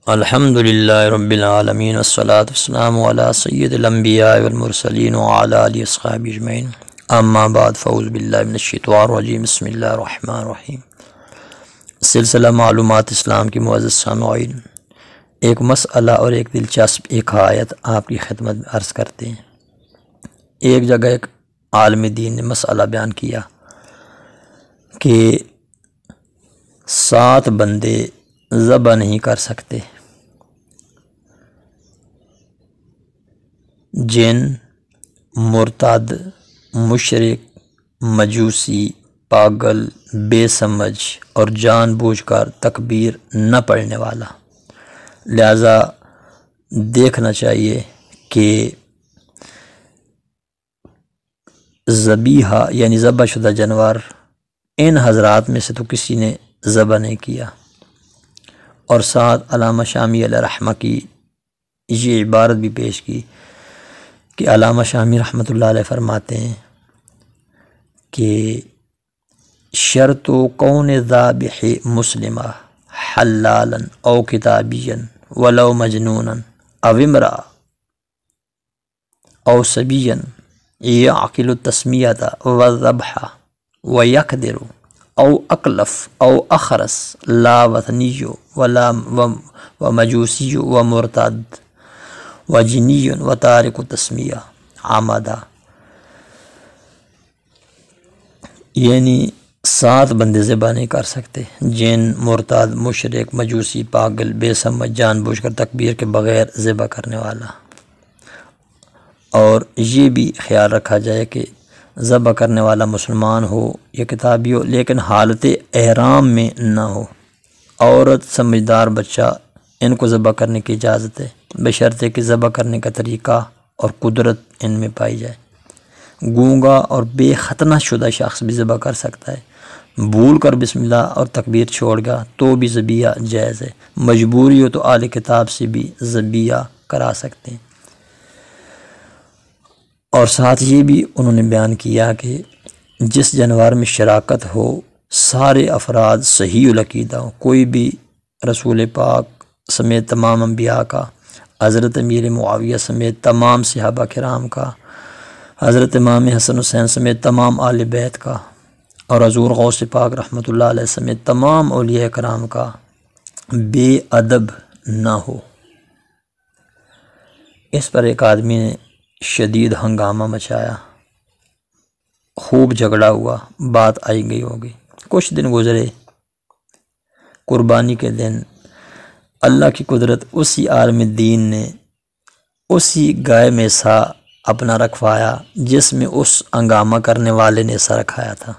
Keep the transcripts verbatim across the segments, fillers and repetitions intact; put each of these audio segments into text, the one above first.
الحمد للہ رب العالمین والصلاة والسلام علی سید الانبیاء والمرسلین وعلی آلہ واصحابہ اجمعین، اما بعد، فاعوذ باللہ من الشیطان الرجیم، بسم اللہ الرحمن الرحیم۔ سلسلہ معلومات اسلام کی معزز سامعین، ایک مسئلہ اور ایک دلچسپ ایک آیت آپ کی خدمت میں عرض کرتے ہیں۔ ایک جگہ ایک عالم دین نے مسئلہ بیان کیا کہ سات بندے ذبح نہیں کر سکتے، جن، مرتد، مشرک، مجوسی، پاگل، بے سمجھ اور جان بوجھ کر تکبیر نہ پڑھنے والا۔ لہذا دیکھنا چاہیے کہ ذبیحہ یعنی ذبح شدہ جانور ان حضرات میں سے تو کسی نے ذبح نہیں کیا۔ اور ساتھ علامہ شامی علیہ رحمہ کی یہ عبارت بھی پیش کی کہ علامہ شامی رحمۃ اللہ علیہ فرماتے ہیں کہ شرط کون ذابح مسلمہ حلالا او کتابیا ولو مجنونا او امرأ او صبیا یعقل التسمیۃ والذبح ویقدر او اکلف او اخرس لا وطنی ولا ومجوسی ومرتد وجنی وتارک التسمیہ عمدا۔ یعنی سات بندے ذبح نہیں کر سکتے، جن، مرتد، مشرک، مجوسی، پاگل، بے سمجھ، جان بوجھ کر تکبیر کے بغیر ذبح کرنے والا۔ اور یہ بھی خیال رکھا جائے کہ ذبح کرنے والا مسلمان ہو یا کتابی ہو، لیکن حالت احرام میں نہ ہو۔ عورت، سمجھدار بچہ، ان کو ذبح کرنے کی اجازت ہے، بشرطے کہ ذبح کرنے کا طریقہ اور قدرت ان میں پائی جائے۔ گونگا اور بے ختنہ شدہ شخص بھی ذبح کر سکتا ہے، بھول کر بسم اللہ اور تکبیر چھوڑ گیا تو بھی ذبیحہ جائز ہے۔ مجبوری ہو تو اہل کتاب سے بھی ذبیحہ کرا سکتے ہیں۔ اور ساتھ یہ بھی انہوں نے بیان کیا کہ جس جانور میں شراکت ہو، سارے افراد صحیح العقیدہ ہو، کوئی بھی رسول پاک سمیت تمام انبیاء کا، حضرت امیر معاویہ سمیت تمام صحابہ کرام کا، حضرت امام حسن حسین سمیت تمام آل بیت کا، اور حضور غوث پاک رحمۃ اللہ علیہ سمیت تمام اولیاء کرام کا بے ادب نہ ہو۔ اس پر ایک آدمی نے شدید ہنگامہ مچایا، خوب جھگڑا ہوا، بات آئی گئی ہوگی۔ کچھ دن گزرے، قربانی کے دن اللہ کی قدرت اسی عالم دین نے اسی گائے میں سا اپنا رکھوایا جس میں اس ہنگامہ کرنے والے نے سا رکھایا تھا۔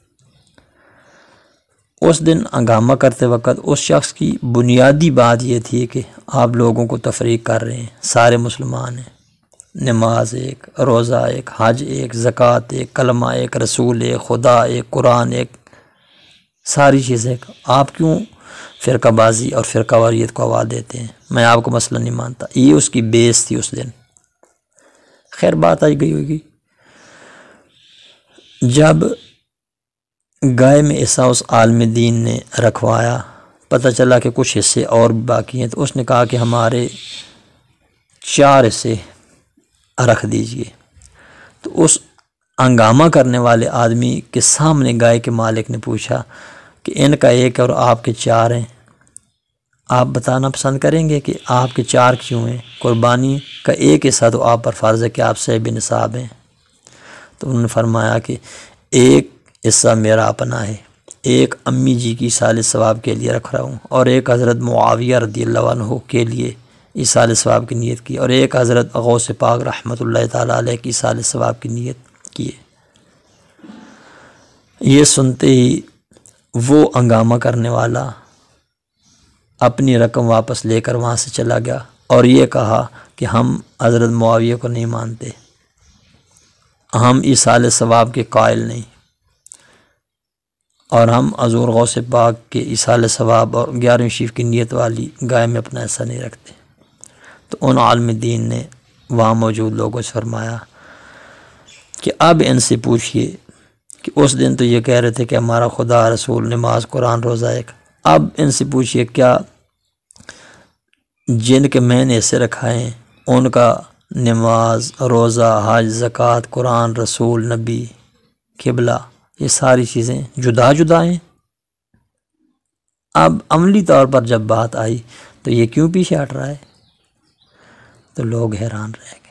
اس دن ہنگامہ کرتے وقت اس شخص کی بنیادی بات یہ تھی کہ آپ لوگوں کو تفریق کر رہے ہیں، سارے مسلمان ہیں، نماز ایک، روزہ ایک، حج ایک، زکوٰۃ ایک، کلمہ ایک، رسول ایک، خدا ایک، قرآن ایک، ساری چیزیں ایک، آپ کیوں فرقہ بازی اور فرقہ واریت کو آواز دیتے ہیں؟ میں آپ کو مسئلہ نہیں مانتا۔ یہ اس کی بیس تھی اس دن۔ خیر، بات آئی گئی ہوگی۔ جب گائے میں ایسا اس عالم دین نے رکھوایا، پتہ چلا کہ کچھ حصے اور بھی باقی ہیں، تو اس نے کہا کہ ہمارے چار حصے رکھ دیجئے۔ تو اس ہنگامہ کرنے والے آدمی کے سامنے گائے کے مالک نے پوچھا کہ ان کا ایک اور آپ کے چار ہیں، آپ بتانا پسند کریں گے کہ آپ کے چار کیوں ہیں؟ قربانی کا ایک حصہ تو آپ پر فرض ہے کہ آپ صاحب نصاب ہیں۔ تو انہوں نے فرمایا کہ ایک حصہ میرا اپنا ہے، ایک امی جی کی ایصال ثواب کے لیے رکھ رہا ہوں، اور ایک حضرت معاویہ رضی اللہ عنہ کے لیے ایصال ثواب کی نیت کی، اور ایک حضرت غوث پاک رحمۃ اللہ تعالیٰ علیہ کی ایصال ثواب کی نیت کی۔ یہ سنتے ہی وہ ہنگامہ کرنے والا اپنی رقم واپس لے کر وہاں سے چلا گیا اور یہ کہا کہ ہم حضرت معاویہ کو نہیں مانتے، ہم ایصال ثواب کے قائل نہیں، اور ہم حضور غوث پاک کے ایصال ثواب اور گیارہویں شریف کی نیت والی گائے میں اپنا حصہ نہیں رکھتے۔ تو ان عالم دین نے وہاں موجود لوگوں سے فرمایا کہ اب ان سے پوچھئے کہ اس دن تو یہ کہہ رہے تھے کہ ہمارا خدا، رسول، نماز، قرآن، روزہ ایک، اب ان سے پوچھئے کیا جن کے میں نے حصے رکھائے ان کا نماز، روزہ، حج، زکوٰۃ، قرآن، رسول، نبی، قبلہ، یہ ساری چیزیں جدا جدا ہیں۔ اب عملی طور پر جب بات آئی تو یہ کیوں پیچھے ہٹ رہا ہے؟ تو لوگ حیران رہ گئے۔